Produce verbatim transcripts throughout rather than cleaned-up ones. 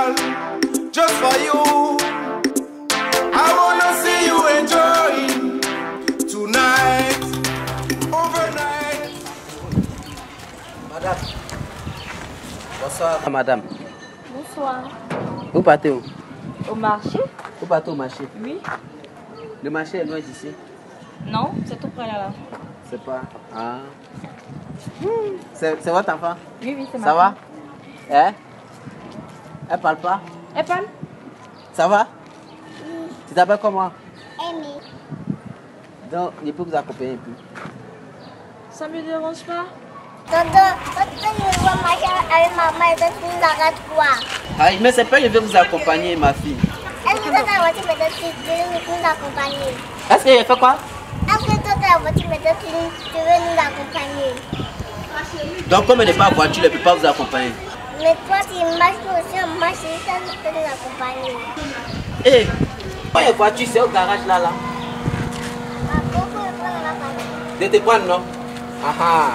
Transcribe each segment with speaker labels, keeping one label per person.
Speaker 1: special, just for you. I wanna see you enjoying tonight, overnight.
Speaker 2: Madame. Bonsoir, madame.
Speaker 3: Bonsoir.
Speaker 2: Vous partez où?
Speaker 3: Au marché?
Speaker 2: Vous partez au marché?
Speaker 3: Oui.
Speaker 2: Le marché est loin d'ici?
Speaker 3: Non, c'est tout près là.
Speaker 2: C'est pas. Ah. C'est votre enfant?
Speaker 3: Oui, oui, c'est ma
Speaker 2: Ça va?
Speaker 3: fille.
Speaker 2: Hein? Elle parle pas?
Speaker 3: Elle parle?
Speaker 2: Ça va? Oui. Tu t'appelles comment?
Speaker 4: Amy.
Speaker 2: Donc, je peux vous accompagner un peu.
Speaker 3: Ça me dérange pas?
Speaker 4: Tonton, tonton, je vois marcher avec maman et tonton, nous arrête quoi?
Speaker 2: Ah, mais c'est pas, je vais vous accompagner, ma fille.
Speaker 4: Est-ce que tonton, la voiture me donne tu veux nous accompagner?
Speaker 2: Est-ce que je fais quoi?
Speaker 4: Est-ce que tonton, la voiture me donne tu veux nous accompagner?
Speaker 2: Donc, comme elle n'est pas en voiture, elle ne peut pas vous accompagner.
Speaker 4: Mais toi, tu marches aussi, on marche, ça nous peut nous accompagner.
Speaker 2: Hé, pas la voiture, c'est au garage là, là.
Speaker 4: Ah, pourquoi on prend la famille?
Speaker 2: Je te prends, non? Ah ah.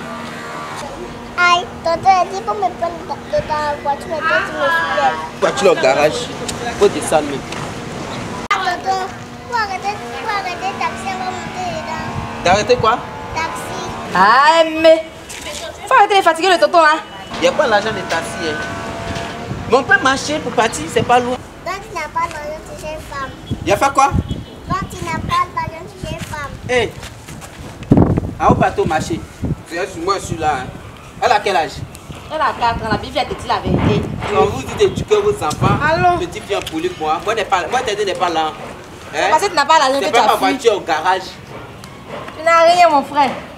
Speaker 4: Aïe, tonton, elle dit pour me prendre dans ta voiture, mais toi, tu me fais.
Speaker 2: Voiture au garage. Il faut descendre même.
Speaker 4: Ah, tonton, faut arrêter, faut arrêter le taxi, on va monter dedans.
Speaker 2: D'arrêter quoi?
Speaker 4: Taxi.
Speaker 3: Ah, mais. Faut arrêter de fatiguer le tonton là.
Speaker 2: Il n'y a pas l'argent de taxi. Hein. Mais on peut marcher pour partir, c'est pas loin.
Speaker 4: Donc, tu n'as pas d'argent, tu es une femme.
Speaker 2: Il a fait quoi?
Speaker 4: Donc, tu n'as pas d'argent, tu es une femme.
Speaker 2: Hé, hey. Ah, on part au marché. Moi, je suis là. Hein. Elle a quel âge?
Speaker 3: Elle a quatre ans, la Bible te dit la vérité.
Speaker 2: Quand vous dites d'éduquer vos enfants,
Speaker 3: allons.
Speaker 2: Petit bien poli pour moi. Moi, t'aider n'est pas là. Hein?
Speaker 3: Parce que tu n'as pas l'argent que
Speaker 2: tu
Speaker 3: tu as
Speaker 2: pas ma
Speaker 3: fui.
Speaker 2: voiture au garage.
Speaker 3: Tu n'as rien, mon frère.